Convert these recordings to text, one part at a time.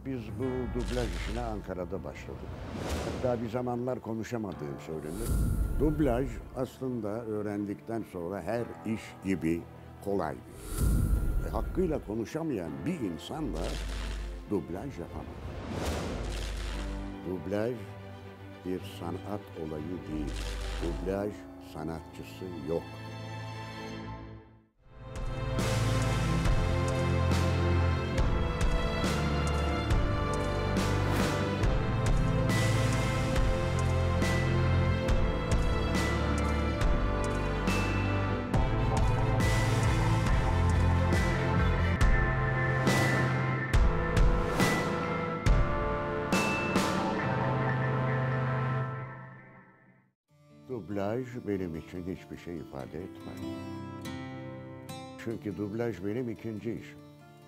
Biz bu dublaj işine Ankara'da başladık. Hatta bir zamanlar konuşamadığım söylenir. Dublaj aslında öğrendikten sonra her iş gibi kolay bir iş. Hakkıyla konuşamayan bir insan da dublaj yapamaz. Dublaj bir sanat olayı değil. Dublaj sanatçısı yok. Dublaj benim için hiçbir şey ifade etmez. Çünkü dublaj benim ikinci işim.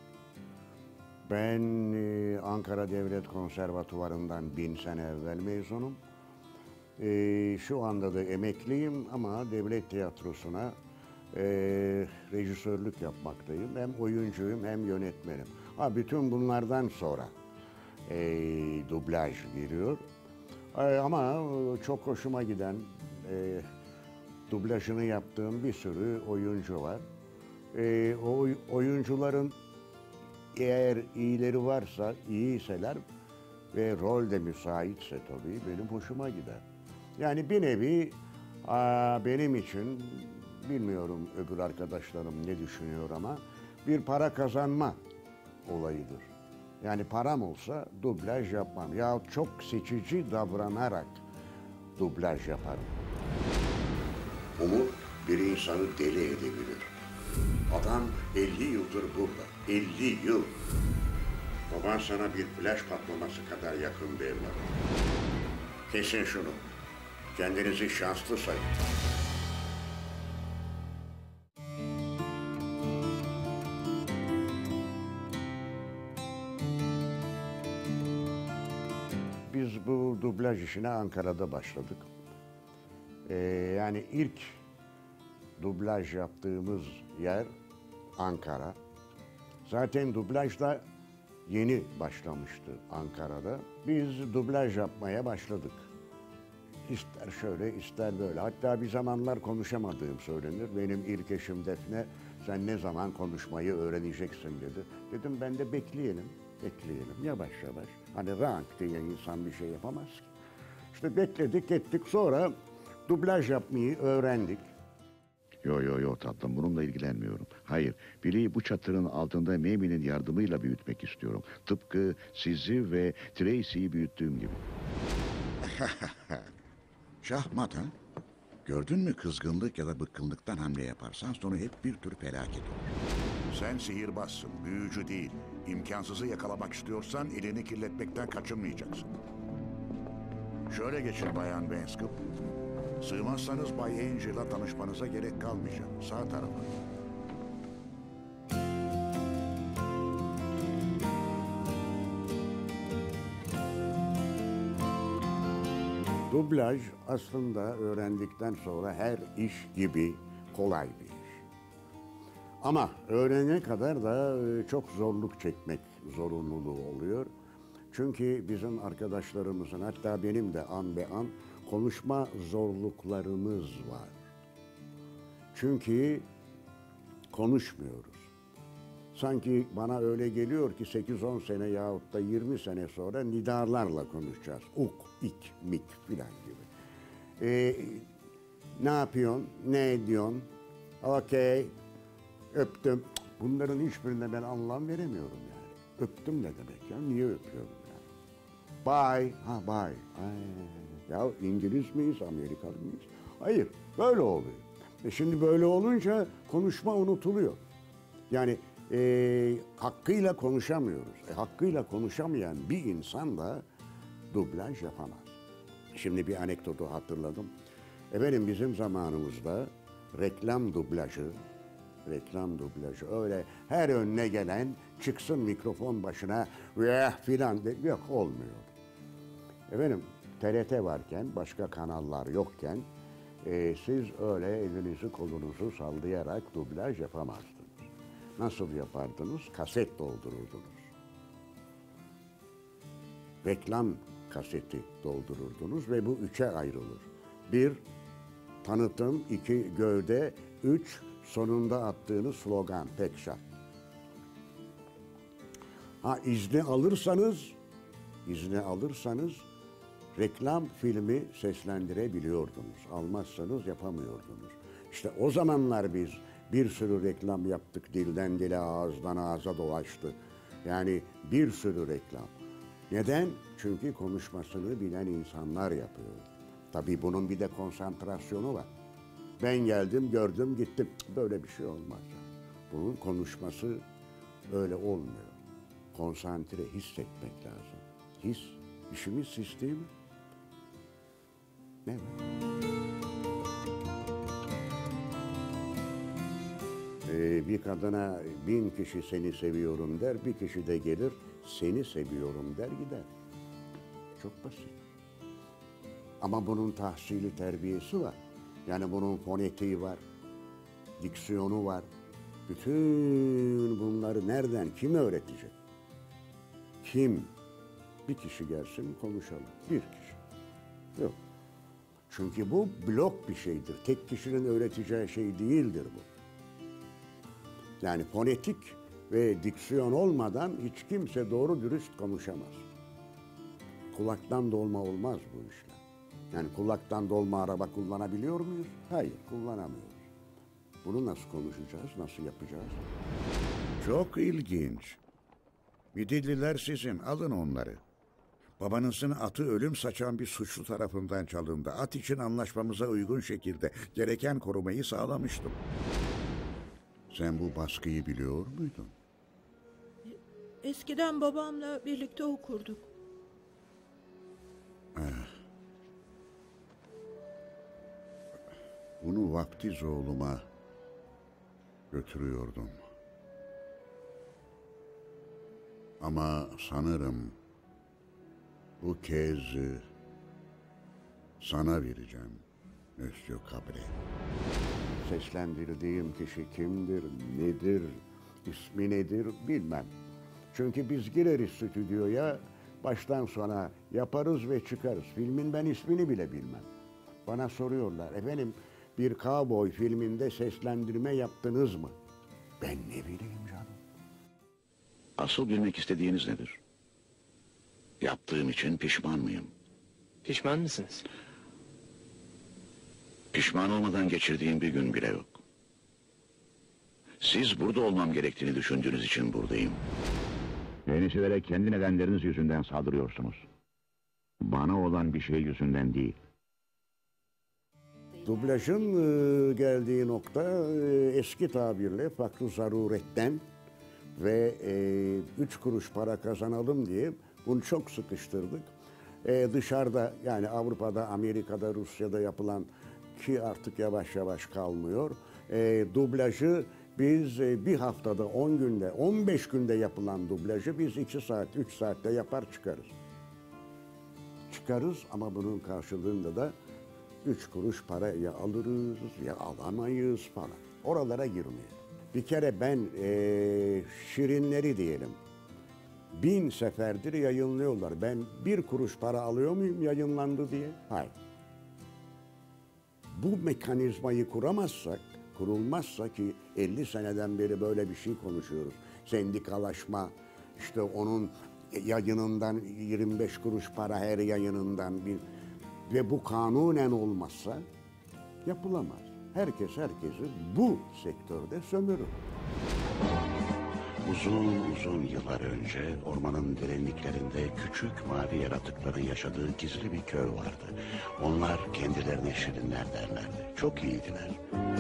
Ben Ankara Devlet Konservatuvarı'ndan 1000 sene evvel mezunum. Şu anda da emekliyim ama devlet tiyatrosuna rejisörlük yapmaktayım. Hem oyuncuyum hem yönetmenim. Bütün bunlardan sonra dublaj giriyor. Ama çok hoşuma giden, dublajını yaptığım bir sürü oyuncu var. O oyuncuların eğer iyileri varsa, iyiyseler ve rol de müsaitse tabii benim hoşuma gider. Yani bir nevi benim için, bilmiyorum öbür arkadaşlarım ne düşünüyor ama bir para kazanma olayıdır. Yani param olsa dublaj yapmam. Ya çok seçici davranarak dublaj yaparım. Umut bir insanı deli edebilir. Adam 50 yıldır burada. 50 yıl. Baban sana bir flash patlaması kadar yakın bir evlat. Kesin şunu. Kendinizi şanslı sayın. Biz bu dublaj işine Ankara'da başladık. Yani ilk dublaj yaptığımız yer Ankara. Zaten dublaj da yeni başlamıştı Ankara'da. Biz dublaj yapmaya başladık. İster şöyle, ister böyle. Hatta bir zamanlar konuşamadığım söylenir. Benim ilk eşim Defne, sen ne zaman konuşmayı öğreneceksin dedi. Dedim ben de bekleyelim, yavaş yavaş. Hani rank diye insan bir şey yapamaz ki. İşte bekledik, ettik. Sonra dublaj yapmayı öğrendik. Yo tatlım, bununla ilgilenmiyorum. Hayır, Billy'yi bu çatının altında Mami'nin yardımıyla büyütmek istiyorum. Tıpkı sizi ve Tracy'yi büyüttüğüm gibi. Şahmat ha? Gördün mü, kızgınlık ya da bıkkınlıktan hamle yaparsan sonu hep bir tür felaket olur. Sen sihirbazsın, büyücü değil. İmkansızı yakalamak istiyorsan elini kirletmekten kaçınmayacaksın. Şöyle geçin Bayan Benskip. Sığmazsanız Bay Angel'la tanışmanıza gerek kalmayacak. Sağ tarafa. Dublaj aslında öğrendikten sonra her iş gibi kolay bir iş. Ama öğrenene kadar da çok zorluk çekmek zorunluluğu oluyor. Çünkü bizim arkadaşlarımızın, hatta benim de an be an konuşma zorluklarımız var. Çünkü konuşmuyoruz. Sanki bana öyle geliyor ki 8-10 sene yahut da 20 sene sonra nidalarla konuşacağız. Uk, ik, mik filan gibi. Ne yapıyorsun, ne ediyorsun, okey, öptüm. Bunların hiçbirine ben anlam veremiyorum yani. Öptüm ne demek ya, niye öpüyorum yani? Bye, bye. Ya İngiliz miyiz, Amerikalı mıyız? Hayır, böyle oluyor. Şimdi böyle olunca konuşma unutuluyor. Yani hakkıyla konuşamıyoruz. Hakkıyla konuşamayan bir insan da dublaj yapamaz. Şimdi bir anekdotu hatırladım. Efendim bizim zamanımızda reklam dublajı öyle her önüne gelen çıksın mikrofon başına filan yok, olmuyor. Efendim TRT varken, başka kanallar yokken siz öyle elinizi kolunuzu sallayarak dublaj yapamazdınız. Nasıl yapardınız? Kaset doldururdunuz. reklam kaseti doldururdunuz ve bu üçe ayrılır. Bir, tanıtım, iki, gövde, üç, sonunda attığınız slogan, tek şart. Ha, izni alırsanız reklam filmi seslendirebiliyordunuz. Almazsanız yapamıyordunuz. İşte o zamanlar biz bir sürü reklam yaptık. Dilden dile, ağızdan ağza dolaştı. Yani bir sürü reklam. Neden? Çünkü konuşmasını bilen insanlar yapıyor. Tabii bunun bir de konsantrasyonu var. Ben geldim, gördüm, gittim. Böyle bir şey olmaz. Bunun konuşması öyle olmuyor. Konsantre, hissetmek lazım. His, işimiz his değil mi? Ne mi? Bir kadına 1000 kişi seni seviyorum der, bir kişi de gelir seni seviyorum der gider. Çok basit. Ama bunun tahsili terbiyesi var. Yani bunun fonetiği var, diksiyonu var. Bütün bunları nereden, kim öğretecek? Kim? Bir kişi gelsin konuşalım. Bir kişi. Yok. Çünkü bu blok bir şeydir. Tek kişinin öğreteceği şey değildir bu. Yani fonetik ve diksiyon olmadan hiç kimse doğru dürüst konuşamaz. Kulaktan dolma olmaz bu işler. Yani kulaktan dolma araba kullanabiliyor muyuz? Hayır, kullanamıyoruz. Bunu nasıl konuşacağız, nasıl yapacağız? Çok ilginç. Midilliler sizin, alın onları. Babanızın atı ölüm saçan bir suçlu tarafından çalındı. At için anlaşmamıza uygun şekilde gereken korumayı sağlamıştım. Sen bu baskıyı biliyor muydun? Eskiden babamla birlikte okurduk. Bunu vaftiz oğluma götürüyordum. Ama sanırım bu kez sana vereceğim, Monsieur Cabré. Seslendirdiğim kişi kimdir, nedir, ismi nedir bilmem. Çünkü biz gireriz stüdyoya, baştan sona yaparız ve çıkarız. Filmin ben ismini bile bilmem. Bana soruyorlar, efendim bir cowboy filminde seslendirme yaptınız mı? Ben ne bileyim canım. Asıl bilmek istediğiniz nedir? Yaptığım için pişman mıyım? Pişman mısınız? Pişman olmadan geçirdiğim bir gün bile yok. Siz burada olmam gerektiğini düşündüğünüz için buradayım. Beni severek kendi nedenleriniz yüzünden saldırıyorsunuz. Bana olan bir şey yüzünden değil. Dublajın geldiği nokta eski tabirle fakr-ı zaruretten ve 3 kuruş para kazanalım diye bunu çok sıkıştırdık. Dışarıda yani Avrupa'da, Amerika'da, Rusya'da yapılan ki artık yavaş yavaş kalmıyor. Dublajı biz bir haftada 10 günde, 15 günde yapılan dublajı biz 2 saat, 3 saatte yapar çıkarız. Çıkarız ama bunun karşılığında da 3 kuruş para ya alırız ya alamayız falan. Oralara girmeyelim. Bir kere ben Şirinleri diyelim. 1000 seferdir yayınlıyorlar. Ben 1 kuruş para alıyor muyum yayınlandı diye? Hayır. Bu mekanizmayı kuramazsak, kurulmazsa ki 50 seneden beri böyle bir şey konuşuyoruz. Sendikalaşma, işte onun yayınından 25 kuruş para her yayınından ve bu kanunen olmazsa yapılamaz. Herkes herkesi bu sektörde sömürür. Uzun uzun yıllar önce ormanın derinliklerinde küçük mavi yaratıkların yaşadığı gizli bir köy vardı. Onlar kendilerine şirinler derlerdi. Çok iyiydiler.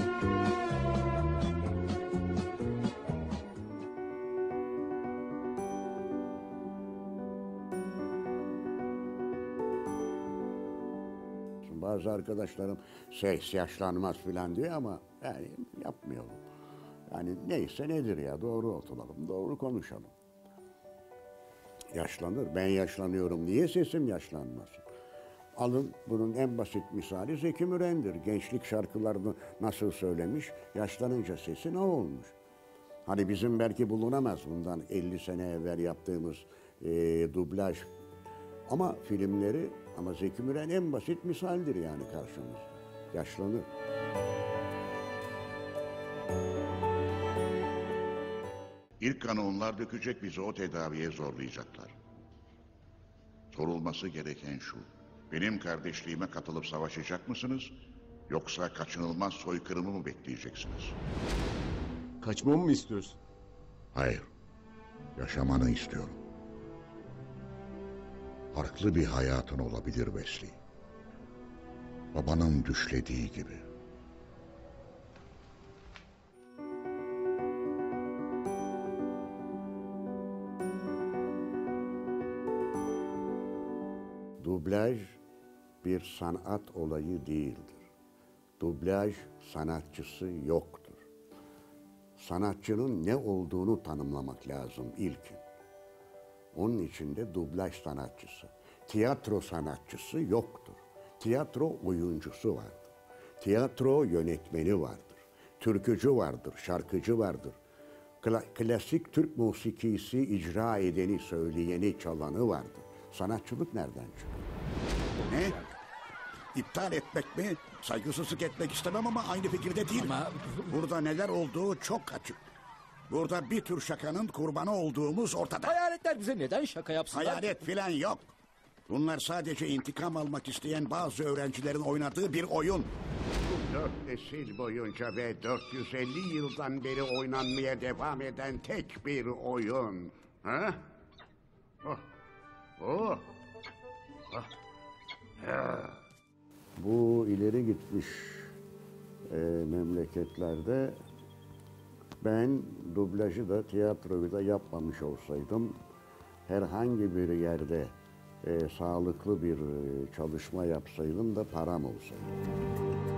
Bazı arkadaşlarım seks yaşlanmaz filan diyor ama yani yapmayalım. Yani neyse nedir ya, doğru oturalım, doğru konuşalım. Yaşlanır, ben yaşlanıyorum, niye sesim yaşlanmasın? Alın bunun en basit misali Zeki Müren'dir. Gençlik şarkılarını nasıl söylemiş, yaşlanınca sesi ne olmuş? Hani bizim belki bulunamaz bundan 50 sene evvel yaptığımız dublaj Ama filmleri, ama Zeki Müren en basit misaldir yani karşımızda. Yaşlanır. İlk kanı onlar dökecek, bizi o tedaviye zorlayacaklar. Sorulması gereken şu: benim kardeşliğime katılıp savaşacak mısınız? Yoksa kaçınılmaz soykırımı mı bekleyeceksiniz? Kaçmamı mı istiyorsun? Hayır. Yaşamanı istiyorum. Farklı bir hayatın olabilir Wesley. Babanın düşlediği gibi. Dublaj bir sanat olayı değildir. Dublaj sanatçısı yoktur. Sanatçının ne olduğunu tanımlamak lazım ilkin. Onun için de dublaj sanatçısı. Tiyatro sanatçısı yoktur. Tiyatro oyuncusu vardır. Tiyatro yönetmeni vardır. Türkücü vardır, şarkıcı vardır. Klasik Türk musikisi icra edeni, söyleyeni, çalanı vardır. Sanatçılık nereden çıkıyor? Ne? İptal etmek mi? Saygısızlık etmek istemem ama aynı fikirde değilim. Burada neler olduğu çok açık. Burada bir tür şakanın kurbanı olduğumuz ortada. Hayaletler bize neden şaka yapsınlar? Hayalet filan yok. Bunlar sadece intikam almak isteyen bazı öğrencilerin oynadığı bir oyun. 4 nesil boyunca ve 450 yıldan beri oynanmaya devam eden tek bir oyun. Ha? Oh. Oh. Bu ileri gitmiş memleketlerde ben dublajı da tiyatroyu da yapmamış olsaydım herhangi bir yerde sağlıklı bir çalışma yapsaydım da param olsaydı.